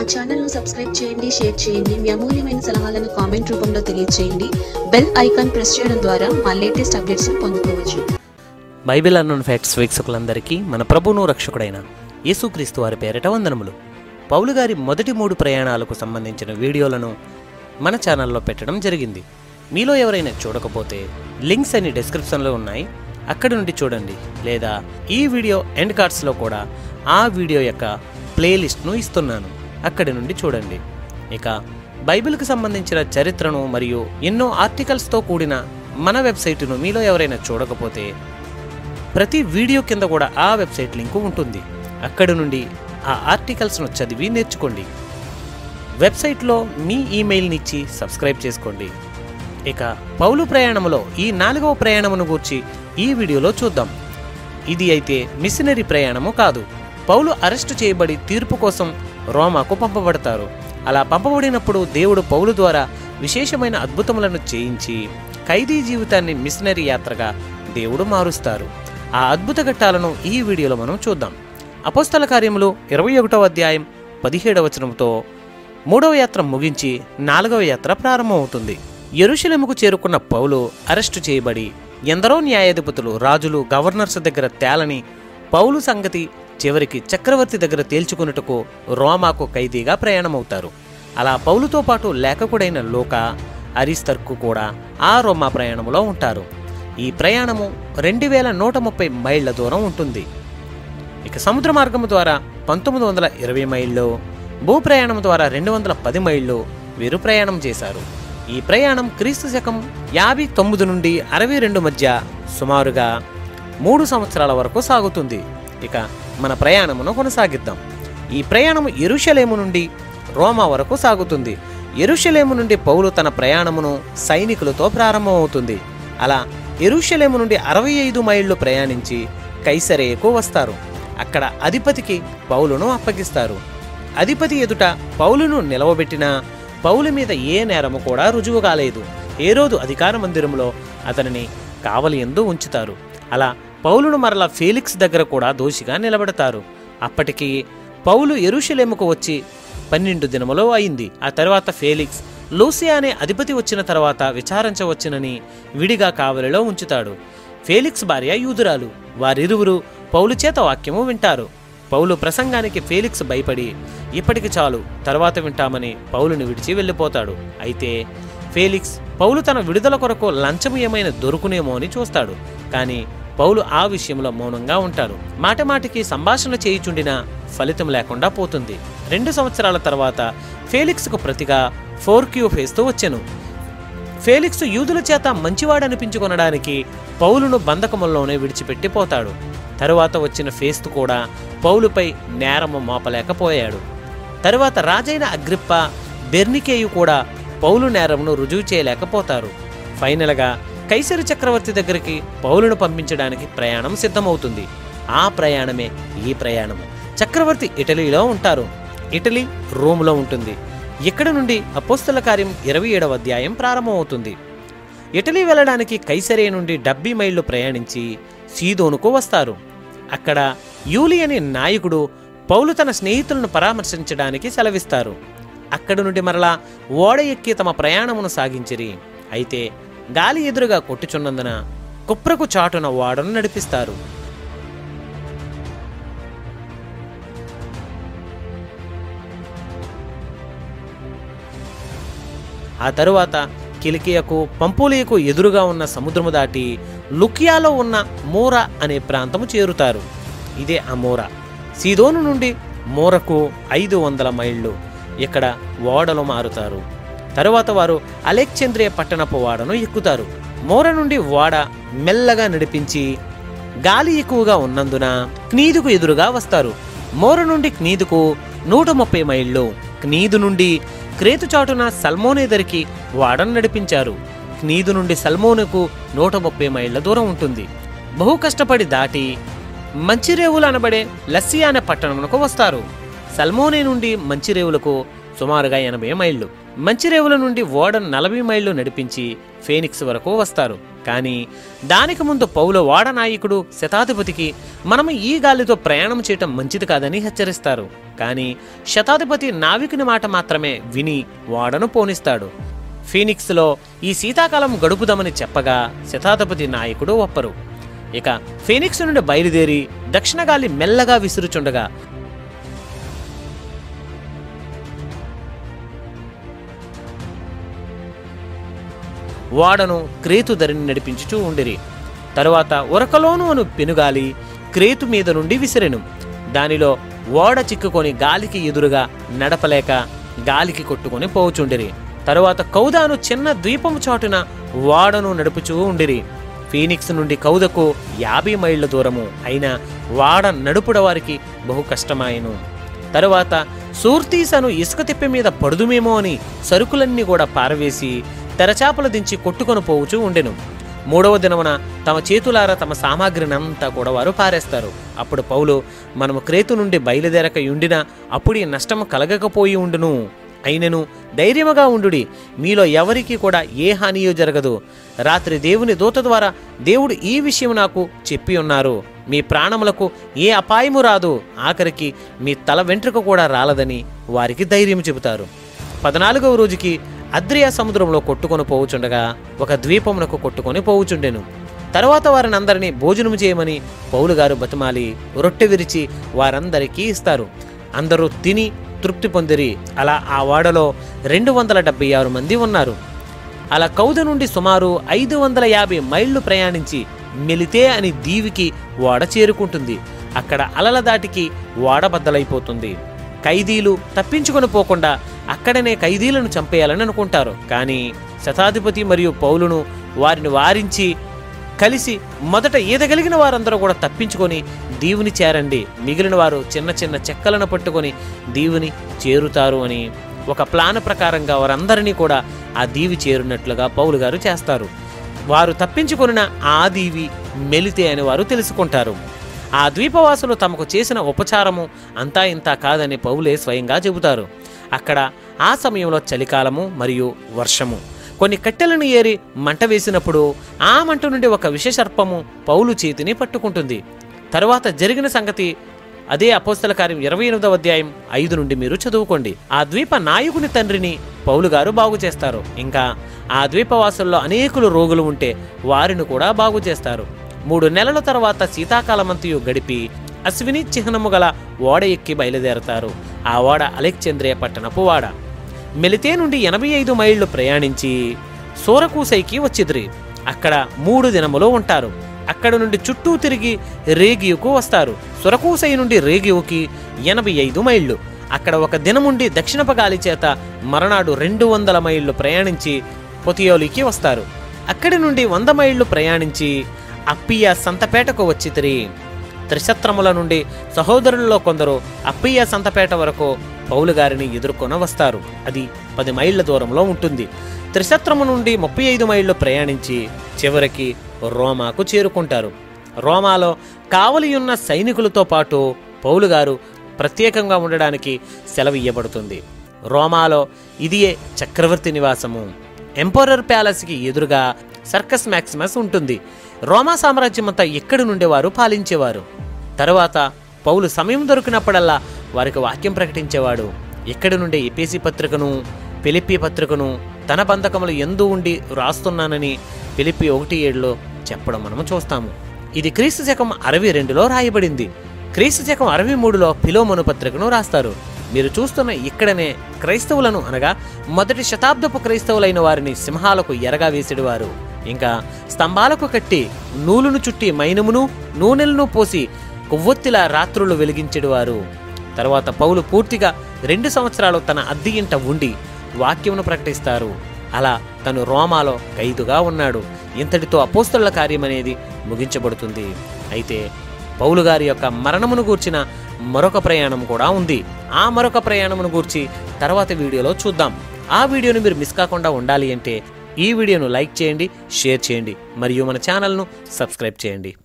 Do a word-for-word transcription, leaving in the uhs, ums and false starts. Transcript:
Channel ను subscribe చేయండి, share చేయండి. మీ అమూల్యమైన సలహాలను కామెంట్ రూపంలో తెలియజేయండి. బెల్ ఐకాన్ ప్రెస్ చేయడం ద్వారా మా లేటెస్ట్ అప్డేట్స్ ని పొందుకోవచ్చు. బైబిల్ అన్నోన్ ఫ్యాక్ట్స్ వీక్షకులందరికీ మన ప్రభువును రక్షకుడైన యేసుక్రీస్తు వారి పేరిట వందనములు. పౌలు గారి మొదటి మూడు ప్రయాణాలకు సంబంధించిన వీడియోలను మన ఛానల్లో పెట్టడం జరిగింది. మీలో ఎవరైనా చూడకపోతే లింక్స్ అన్ని డిస్క్రిప్షన్లో ఉన్నాయి, అక్కడి నుండి చూడండి. లేదా ఈ వీడియో ఎండ్ కార్డ్స్లో కూడా ఆ వీడియో యొక్క ప్లేలిస్ట్ను ఇస్తున్నాను, అక్కడి నుండి చూడండి. ఇక బైబిల్కి సంబంధించిన చరిత్రను మరియు ఎన్నో ఆర్టికల్స్తో కూడిన మన వెబ్సైటును మీలో ఎవరైనా చూడకపోతే ప్రతి వీడియో కింద కూడా ఆ వెబ్సైట్ లింకు ఉంటుంది, అక్కడి నుండి ఆ ఆర్టికల్స్ను చదివి నేర్చుకోండి. వెబ్సైట్లో మీ ఈమెయిల్ని ఇచ్చి సబ్స్క్రైబ్ చేసుకోండి. ఇక పౌలు ప్రయాణంలో ఈ నాలుగవ ప్రయాణమును గూర్చి ఈ వీడియోలో చూద్దాం. ఇది అయితే మిషనరీ ప్రయాణము కాదు. పౌలు అరెస్టు చేయబడి తీర్పు కోసం రోమాకు పంపబడతారు. అలా పంపబడినప్పుడు దేవుడు పౌలు ద్వారా విశేషమైన అద్భుతములను చేయించి ఖైదీ జీవితాన్ని మిషనరీ యాత్రగా దేవుడు మారుస్తారు. ఆ అద్భుత ఘట్టాలను ఈ వీడియోలో మనం చూద్దాం. అపోస్తల కార్యములు ఇరవై ఒకటవ అధ్యాయం పదిహేడవ వచనంతో మూడవ యాత్ర ముగించి నాలుగవ యాత్ర ప్రారంభమవుతుంది. యెరూషలేముకు చేరుకున్న పౌలు అరెస్టు చేయబడి ఎందరో న్యాయాధిపతులు, రాజులు, గవర్నర్స్ దగ్గర తేలని పౌలు సంగతి చివరికి చక్రవర్తి దగ్గర తేల్చుకున్నట్టుకు రోమాకు ఖైదీగా ప్రయాణమవుతారు. అలా పౌలుతో పాటు లేఖకుడైన లూకా, అరిస్తర్కు కూడా ఆ రోమా ప్రయాణంలో ఉంటారు. ఈ ప్రయాణము రెండు వేల నూట ముప్పై మైళ్ళ దూరం ఉంటుంది. ఇక సముద్ర మార్గము ద్వారా పంతొమ్మిది వందల ఇరవై మైళ్ళు, భూ ప్రయాణం ద్వారా రెండు వందల పది మైళ్ళు వీరు ప్రయాణం చేశారు. ఈ ప్రయాణం క్రీస్తు శకం యాభై తొమ్మిది నుండి అరవై రెండు మధ్య సుమారుగా మూడు సంవత్సరాల వరకు సాగుతుంది. ఇక మన ప్రయాణమును కొనసాగిద్దాం. ఈ ప్రయాణము యెరూషలేము నుండి రోమా వరకు సాగుతుంది. యెరూషలేము నుండి పౌలు తన ప్రయాణమును సైనికులతో ప్రారంభమవుతుంది. అలా యెరూషలేము నుండి అరవై ఐదు మైళ్ళు ప్రయాణించి కైసరేయకు వస్తారు. అక్కడ అధిపతికి పౌలును అప్పగిస్తారు. అధిపతి ఎదుట పౌలును నిలవబెట్టినా పౌలు మీద ఏ నేరము కూడా రుజువు కాలేదు. హేరోదు అధికార మందిరంలో అతనిని కావలి యందు ఉంచుతారు. అలా పౌలును మరలా ఫేలిక్స్ దగ్గర కూడా దోషిగా నిలబెడతారు. అప్పటికి పౌలు యెరూషలేముకు వచ్చి పన్నెండు దినములో అయింది. ఆ తర్వాత ఫేలిక్స్ లూసియా అనే అధిపతి వచ్చిన తర్వాత విచారించవచ్చునని విడిగా కావలిలో ఉంచుతాడు. ఫేలిక్స్ భార్య యూదురాలు. వారిరువురు పౌలు చేత వాక్యము వింటారు. పౌలు ప్రసంగానికి ఫేలిక్స్ భయపడి ఇప్పటికి చాలు, తర్వాత వింటామని పౌలుని విడిచి వెళ్ళిపోతాడు. అయితే ఫేలిక్స్ పౌలు తన విడుదల కొరకు లంచము ఏమైనా దొరుకునేమో అని చూస్తాడు. కానీ పౌలు ఆ విషయంలో మౌనంగా ఉంటాడు. మాట మాటికి సంభాషణ చేయుచుండినా ఫలితం లేకుండా పోతుంది. రెండు సంవత్సరాల తర్వాత ఫేలిక్స్కు ప్రతిగా ఫోర్క్యూ ఫేస్తూ వచ్చెను. ఫేలిక్స్ యూదుల చేత మంచివాడనిపించుకొనడానికి పౌలును బంధకముల్లోనే విడిచిపెట్టి పోతాడు. తరువాత వచ్చిన ఫేస్తు కూడా పౌలుపై నేరము మోపలేకపోయాడు. తరువాత రాజైన అగ్రిప్ప, బెర్నికేయు కూడా పౌలు నేరమును రుజువు చేయలేకపోతారు. ఫైనల్గా కైసరు చక్రవర్తి దగ్గరికి పౌలును పంపించడానికి ప్రయాణం సిద్ధమవుతుంది. ఆ ప్రయాణమే ఈ ప్రయాణము. చక్రవర్తి ఇటలీలో ఉంటారు. ఇటలీ రోములో ఉంటుంది. ఇక్కడ నుండి అపోస్తల కార్యం ఇరవై ఏడవ అధ్యాయం ప్రారంభమవుతుంది. ఇటలీ వెళ్ళడానికి కైసరే నుండి డెబ్బై మైళ్ళు ప్రయాణించి సీదోనుకు వస్తారు. అక్కడ యూలి అనే నాయకుడు పౌలు తన స్నేహితులను పరామర్శించడానికి సెలవిస్తారు. అక్కడి నుండి మరలా ఓడ ఎక్కి తమ ప్రయాణమును సాగించిరి. అయితే గాలి ఎదురుగా కొట్టుచున్నందున కుప్రకు చాటున ఓడను నడిపిస్తారు. ఆ తరువాత కిలికియకు, పంపులియకు ఎదురుగా ఉన్న సముద్రము దాటి లుకియాలో ఉన్న మోరా అనే ప్రాంతము చేరుతారు. ఇదే ఆ మోరా. సీదోను నుండి మోరకు ఐదు వందల మైళ్ళు. ఇక్కడ ఓడలు మారుతారు. తరువాత వారు అలెగ్జాంద్రియా పట్టణపు ఓడను ఎక్కుతారు. మోర నుండి ఓడ మెల్లగా నడిపించి గాలి ఎక్కువగా ఉన్నందున క్నీదుకు ఎదురుగా వస్తారు. మోర నుండి క్నీదుకు నూట ముప్పై మైళ్ళు. క్నీదు నుండి క్రేతు చాటున సల్మోనేదరికి ఓడను నడిపించారు. క్నీదు నుండి సల్మోనుకు నూట ముప్పై మైళ్ళ దూరం ఉంటుంది. బహు కష్టపడి దాటి మంచిరేవులు అనబడే లస్సియా అనే పట్టణమునకు వస్తారు. సల్మోనే నుండి మంచిరేవులకు సుమారుగా ఎనభై మైళ్ళు. మంచిరేవుల నుండి ఓడను నలభై మైళ్ళు నడిపించి ఫేనిక్స్ వరకు వస్తారు. కానీ దానికి ముందు పౌలు ఓడ నాయకుడు శతాధిపతికి మనము ఈ గాలితో ప్రయాణం చేయటం మంచిది కాదని హెచ్చరిస్తారు. కానీ శతాధిపతి నావికుని మాట మాత్రమే విని ఓడను పోనిస్తాడు. ఫీనిక్స్లో ఈ శీతాకాలం గడుపుదామని చెప్పగా శతాధిపతి నాయకుడు ఒప్పరు. ఇక ఫీనిక్స్ నుండి బయలుదేరి దక్షిణ గాలి మెల్లగా విసురుచుండగా ఓడను క్రేతు ధరిని నడిపించుచూ ఉండిరి. తరువాత ఉరకలోను అను పెనుగాలి క్రేతు మీద నుండి విసిరెను. దానిలో ఓడ చిక్కుకొని గాలికి ఎదురుగా నడపలేక గాలికి కొట్టుకొని పోవుచుండిరి. తరువాత కౌదాను చిన్న ద్వీపము చాటున ఓడను నడుపుచూ ఉండిరి. ఫీనిక్స్ నుండి కౌదకు యాభై మైళ్ళ దూరము అయినా వాడ నడుపుడ వారికి బహు కష్టమాయను. తరువాత సూర్తీసను ఇసుక తిప్పి మీద పడుదుమేమో అని సరుకులన్నీ కూడా పారవేసి తెరచాపలు దించి కొట్టుకొని పోవుచూ ఉండెను. మూడవ దినమున తమ చేతులారా తమ సామాగ్రినంతా కూడా వారు పారేస్తారు. అప్పుడు పౌలు, మనము క్రేతు నుండి బయలుదేరక ఉండినా అప్పుడు ఈ నష్టము కలగకపోయి ఉండును. అయినను ధైర్యముగా ఉండుడి, మీలో ఎవరికి కూడా ఏ హానియో జరగదు. రాత్రి దేవుని దూత ద్వారా దేవుడు ఈ విషయం నాకు చెప్పి ఉన్నారు. మీ ప్రాణములకు ఏ అపాయము రాదు, ఆఖరికి మీ తల వెంట్రుక కూడా రాలదని వారికి ధైర్యం చెబుతారు. పద్నాలుగవ రోజుకి అద్రియా సముద్రంలో కొట్టుకొని పోవుచుండగా ఒక ద్వీపమునకు కొట్టుకొని పోవుచుండెను. తర్వాత వారిని అందరినీ భోజనం చేయమని పౌలు గారు బతిమాలి రొట్టె విరిచి వారందరికీ ఇస్తారు. అందరూ తిని తృప్తి పొందిరి. అలా ఆ ఓడలో రెండు వందల డెబ్బై ఆరు మంది ఉన్నారు. అలా కౌద నుండి సుమారు ఐదు వందల యాభై మైళ్ళు ప్రయాణించి మెలితే అని దీవికి ఓడ చేరుకుంటుంది. అక్కడ అలల దాటికి ఓడ బద్దలైపోతుంది. ఖైదీలు తప్పించుకొని పోకుండా అక్కడనే ఖైదీలను చంపేయాలని అనుకుంటారు. కానీ శతాధిపతి మరియు పౌలును వారిని వారించి కలిసి మొదట ఈదగలిగిన వారందరూ కూడా తప్పించుకొని దీవుని చేరండి, మిగిలిన వారు చిన్న చిన్న చెక్కలను పట్టుకొని దీవుని చేరుతారు అని ఒక ప్లాన్ ప్రకారంగా వారందరినీ కూడా ఆ దీవి చేరున్నట్లుగా పౌలు గారు చేస్తారు. వారు తప్పించుకొనిన ఆ దీవి మెలితే అని వారు తెలుసుకుంటారు. ఆ ద్వీపవాసులు తమకు చేసిన ఉపచారము అంతా ఇంతా కాదని పౌలే స్వయంగా చెబుతారు. అక్కడ ఆ సమయంలో చలికాలము మరియు వర్షము. కొన్ని కట్టెలను ఏరి మంట వేసినప్పుడు ఆ మంట నుండి ఒక విషసర్పము పౌలు చేతిని పట్టుకుంటుంది. తరువాత జరిగిన సంగతి అదే అపోస్తల కార్యం ఇరవై ఎనిమిదవ అధ్యాయం ఐదు నుండి మీరు చదువుకోండి. ఆ ద్వీప నాయకుని తండ్రిని పౌలు గారు బాగు చేస్తారు. ఇంకా ఆ ద్వీపవాసుల్లో అనేకులు రోగులు ఉంటే వారిని కూడా బాగు చేస్తారు. మూడు నెలల తర్వాత శీతాకాలమంతయు గడిపి అశ్విని చిహ్నము గల ఓడ ఎక్కి బయలుదేరతారు. ఆ ఓడ అలెగ్జాంద్రియా పట్టణపు ఓడ. మెలితే నుండి ఎనభై ఐదు మైళ్ళు ప్రయాణించి సోరకూసైకి వచ్చిద్రి. అక్కడ మూడు దినములు ఉంటారు. అక్కడ నుండి చుట్టూ తిరిగి రేగియుకు వస్తారు. సొరకూసై నుండి రేగియుకి ఎనభై ఐదు మైళ్ళు. అక్కడ ఒక దినముండి దక్షిణపు గాలి చేత మరనాడు రెండు వందల మైళ్ళు ప్రయాణించి పొతియోలికి వస్తారు. అక్కడి నుండి వంద మైళ్ళు ప్రయాణించి అప్పియా సంతపేటకు వచ్చితిరి. త్రిశత్రముల నుండి సహోదరుల్లో కొందరు అప్పియా సంతపేట వరకు పౌలు గారిని ఎదుర్కొని వస్తారు. అది పది మైళ్ళ దూరంలో ఉంటుంది. త్రిశత్రము నుండి ముప్పై ఐదు మైళ్ళు ప్రయాణించి చివరికి రోమాకు చేరుకుంటారు. రోమాలో కావలియున్న సైనికులతో పాటు పౌలు గారు ప్రత్యేకంగా ఉండడానికి సెలవు ఇవ్వబడుతుంది. రోమాలో ఇదియే చక్రవర్తి నివాసము. ఎంపరర్ ప్యాలెస్కి ఎదురుగా సర్కస్ మ్యాక్సిమస్ ఉంటుంది. రోమా సామ్రాజ్యం అంతా ఇక్కడి నుండి వారు పాలించేవారు. తరువాత పౌలు సమయం దొరికినప్పుడల్లా వారికి వాక్యం ప్రకటించేవాడు. ఇక్కడి నుండి ఎఫెసీ పత్రికను ఫిలిప్పీ పత్రికను తన బంధకములు ఎందు ఉండి రాస్తున్నానని ఫిలిప్పీ ఒకటి ఏడులో చెప్పడం మనము చూస్తాము. ఇది క్రీస్తు శకం అరవై రెండులో రాయబడింది. క్రీస్తు శకం అరవై మూడులో ఫిలోమోను పత్రికను రాస్తారు. మీరు చూస్తున్న ఇక్కడనే క్రైస్తవులను అనగా మొదటి శతాబ్దపు క్రైస్తవులైన వారిని సింహాలకు ఎరగా వేసేవారు. ఇంకా స్తంభాలకు కట్టి నూలును చుట్టి మైనమును నూనెలను పోసి కొవ్వొత్తిలా రాత్రులు వెలిగించేవారు. తర్వాత పౌలు పూర్తిగా రెండు సంవత్సరాలు తన అద్దె ఇంట ఉండి వాక్యమును ప్రకటిస్తారు. అలా తను రోమాలో ఖైదుగా ఉన్నాడు. ఇంతటితో అపోస్తలుల కార్యం అనేది ముగించబడుతుంది. అయితే పౌలు గారి యొక్క మరణమును గూర్చిన మరొక ప్రయాణం కూడా ఉంది. ఆ మరొక ప్రయాణమును గూర్చి తర్వాత వీడియోలో చూద్దాం. ఆ వీడియోను మీరు మిస్ కాకుండా ఉండాలి అంటే ఈ వీడియోను లైక్ చేయండి, షేర్ చేయండి మరియు మన ఛానల్ను సబ్స్క్రైబ్ చేయండి.